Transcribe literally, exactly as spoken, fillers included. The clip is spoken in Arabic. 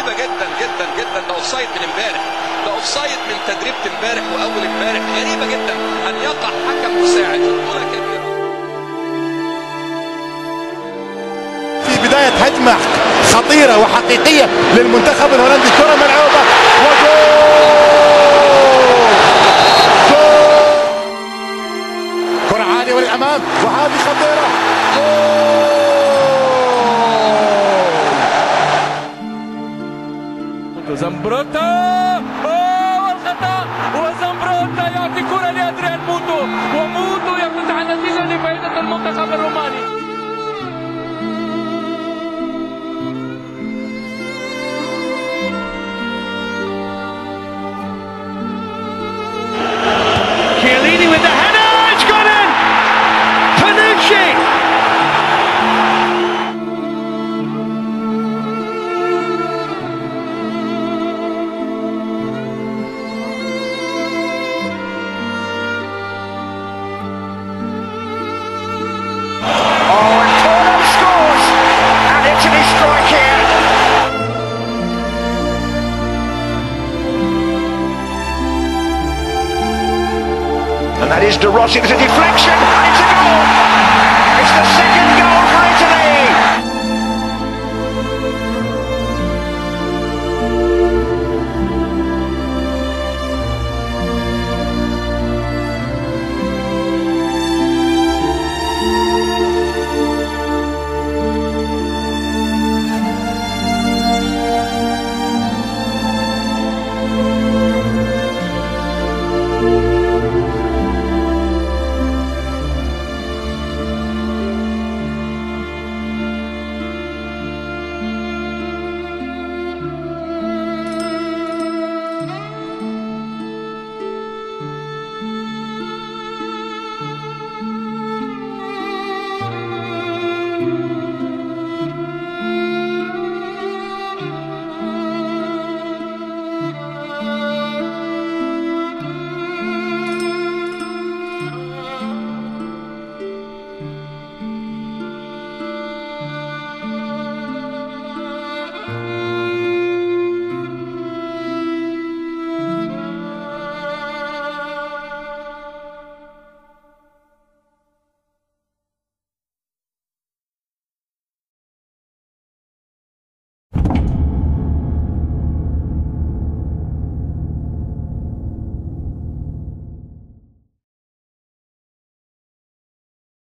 غريبه جدا جدا جدا. ده اوفسايد من امبارح، ده اوفسايد من تدريبه امبارح واول امبارح. غريبه جدا ان يقع حكم مساعد في بطوله كبيره. في بدايه هجمه خطيره وحقيقيه للمنتخب الهولندي، كره ملعوبه وجول. كره عاليه وللامام وهذه خطيره. زمبروتا والخطا، وزمبروتا يعطي كرة لأدريان موتو، وموتو يفوز على النتيجة لفائدة المنتخب الروماني. Chiellini with the header, it's gone in! Panucci! And that is De Rossi, it's a deflection, and it's a goal! It's the